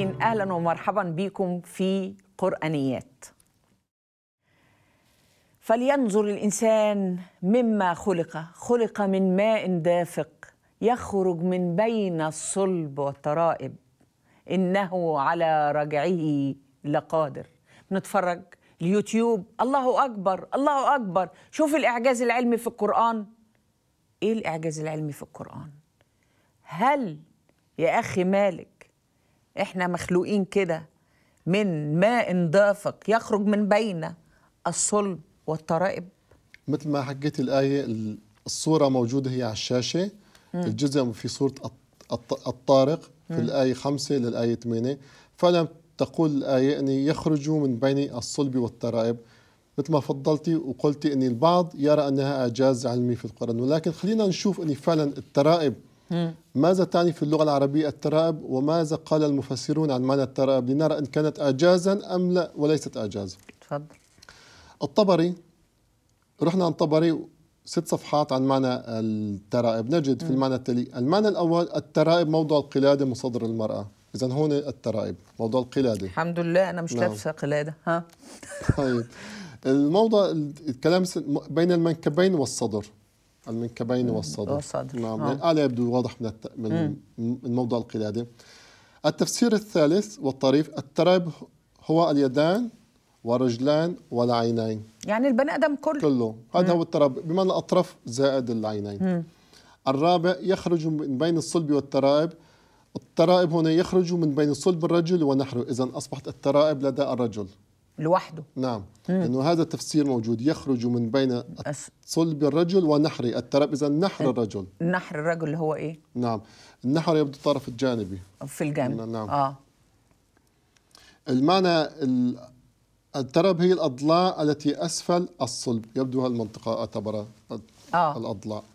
المشاهدين، أهلا ومرحبا بكم في قرآنيات. فلينظر الإنسان مما خلق من ماء دافق يخرج من بين الصلب والترائب إنه على رجعه لقادر. نتفرج اليوتيوب، الله أكبر الله أكبر، شوف الإعجاز العلمي في القرآن. إيه الإعجاز العلمي في القرآن؟ هل يا أخي مالك إحنا مخلوقين كده من ماء دافق يخرج من بين الصلب والترائب؟ مثل ما حكيت الآية، الصورة موجودة هي على الشاشة. الجزء في سورة الطارق في الآية 5 للآية 8. فلم تقول الآية أن يخرجوا من بين الصلب والترائب، مثل ما فضلتي وقلتي أن البعض يرى أنها إعجاز علمي في القرآن، ولكن خلينا نشوف أن فعلا الترائب ماذا تعني في اللغة العربية الترائب، وماذا قال المفسرون عن معنى الترائب، لنرى إن كانت إعجازا أم لا وليست إعجازا. تفضل. الطبري، رحنا عن الطبري 6 صفحات عن معنى الترائب، نجد في المعنى التالي: المعنى الأول: الترائب موضع القلادة من صدر المرأة. إذن هون الترائب موضع القلادة. الحمد لله أنا مش لابسة قلادة. ها. طيب، الموضع الكلام بين المنكبين والصدر. المنكبين والصدر. نعم، الآلة يبدو واضح من موضع القلادة. التفسير الثالث والطريف: الترائب هو اليدان والرجلان والعينين، يعني البني آدم كله. هذا هو الترائب، بمعنى الأطراف زائد العينين. الرابع: يخرج من بين الصلب والترائب. الترائب هنا يخرج من بين صلب الرجل ونحره، إذن أصبحت الترائب لدى الرجل لوحده. نعم، لأنه هذا التفسير موجود، يخرج من بين صلب الرجل ونحره الترائب، إذن نحر الرجل. نحر الرجل اللي هو إيه؟ نعم، النحر يبدو الطرف الجانبي في الجانب. نعم. المعنى الترائب هي الأضلاع التي أسفل الصلب، يبدو هالمنطقة اعتبرها الأضلاع.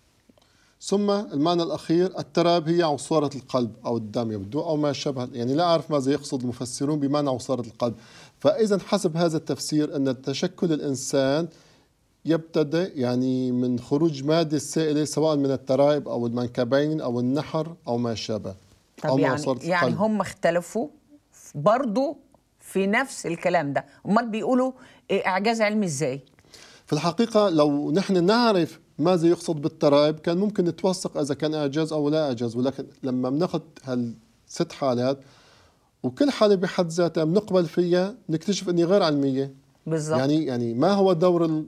ثم المعنى الأخير: الترائب هي عصارة القلب أو الدم، يبدو أو ما شابه، يعني لا أعرف ماذا يقصد المفسرون بمعنى عصارة القلب. فإذا حسب هذا التفسير أن تشكل الإنسان يبتدئ يعني من خروج مادة سائلة، سواء من الترائب أو المنكبين أو النحر أو ما شابه. طب يعني هم اختلفوا برضو في نفس الكلام ده، امال بيقولوا إعجاز علمي ازاي؟ في الحقيقة لو نحن نعرف ماذا يقصد بالترائب كان ممكن نتوثق إذا كان إعجاز أو لا إعجاز، ولكن لما بناخذ هال6 حالات وكل حالة بحد ذاتها بنقبل فيها نكتشف أنها غير علمية. بالضبط. يعني ما هو دور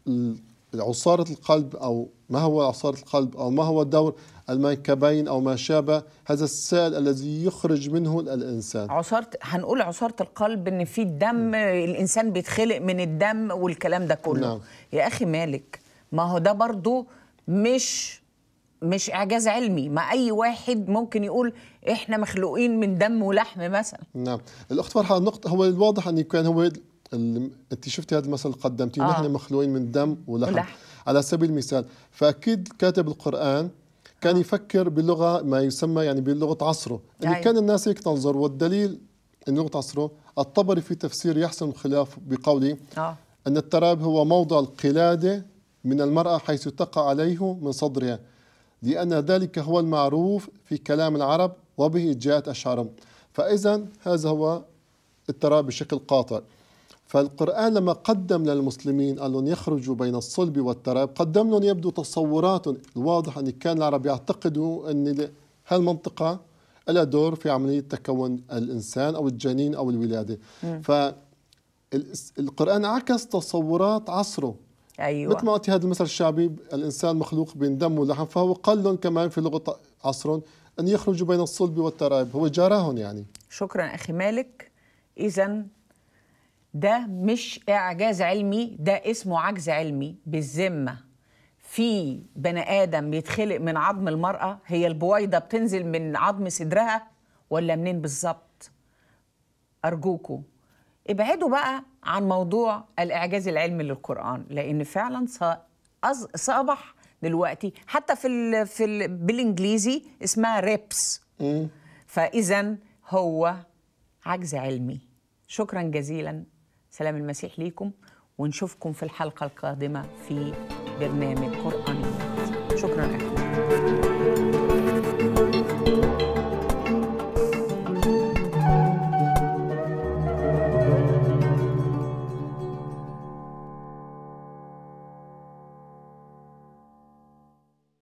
عصارة القلب، أو ما هو عصارة القلب، أو ما هو دور المنكبين أو ما شابه، هذا السائل الذي يخرج منه الإنسان. هنقول عصارة القلب إن في الدم، الإنسان بيتخلق من الدم والكلام ده كله. نعم. يا أخي مالك، ما هو ده برضو مش إعجاز علمي، ما أي واحد ممكن يقول إحنا مخلوقين من دم ولحم مثلا. نعم، الأخت فرحة، النقطة هو الواضح أن كان هو أنت شفتي هذا المثل اللي قدمتيه، نحن مخلوقين من دم ولحم. على سبيل المثال، فأكيد كاتب القرآن كان يفكر بلغة ما يسمى يعني بلغة عصره، اللي كان الناس هيك تنظر، والدليل أن لغة عصره. الطبري في تفسير يحسن الخلاف بقوله أن الترائب هو موضع القلادة من المرأة حيث تقع عليه من صدرها، لأن ذلك هو المعروف في كلام العرب وبه جاءت أشعارهم. فإذا هذا هو الترائب بشكل قاطع. فالقرآن لما قدم للمسلمين قال لهم يخرجوا بين الصلب والترائب، قدم لهم يبدو تصورات. الواضح أن كان العرب يعتقدوا أن هالمنطقة لها دور في عملية تكون الإنسان أو الجنين أو الولادة. فالقرآن عكس تصورات عصره. أيوة. مثل ما قلت هذا المثل الشعبي: الإنسان مخلوق بين دم ولحم، فهو قال لهم كمان في لغة عصرهم أن يخرجوا بين الصلب والترائب، هو جاراهم يعني. شكرا أخي مالك. إذن ده مش إعجاز علمي، ده اسمه عجز علمي بالذمة. في بني آدم بيتخلق من عظم المرأة، هي البويضة بتنزل من عظم صدرها ولا منين بالظبط؟ أرجوكوا ابعدوا بقى عن موضوع الإعجاز العلمي للقرآن، لأن فعلا صبح دلوقتي حتى بالإنجليزي اسمها ريبس. فإذا هو عجز علمي. شكرا جزيلا، سلام المسيح ليكم، ونشوفكم في الحلقة القادمة في برنامج قرآنيات. شكرا لكم.